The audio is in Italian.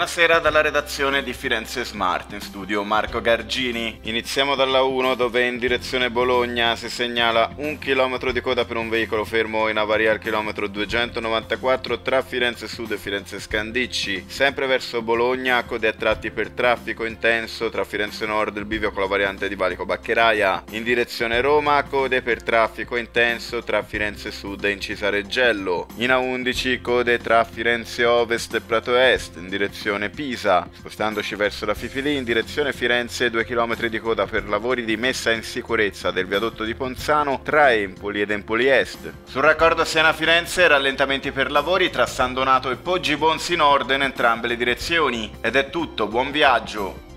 Buonasera dalla redazione di Firenze Smart, in studio Marco Gargini. Iniziamo dalla 1 dove in direzione Bologna si segnala 1 chilometro di coda per un veicolo fermo in avaria al chilometro 294 tra Firenze Sud e Firenze Scandicci. Sempre verso Bologna, code a tratti per traffico intenso tra Firenze Nord e il bivio con la variante di Valico Baccheraia. In direzione Roma, code per traffico intenso tra Firenze Sud e Incisa Reggello. In A11, code tra Firenze Ovest e Prato Est, in direzione Pisa. Spostandoci verso la Fifili, in direzione Firenze, 2 km di coda per lavori di messa in sicurezza del viadotto di Ponzano tra Empoli ed Empoli Est. Sul raccordo Siena-Firenze, rallentamenti per lavori tra San Donato e Poggi Bonzi Nord in entrambe le direzioni. Ed è tutto, buon viaggio!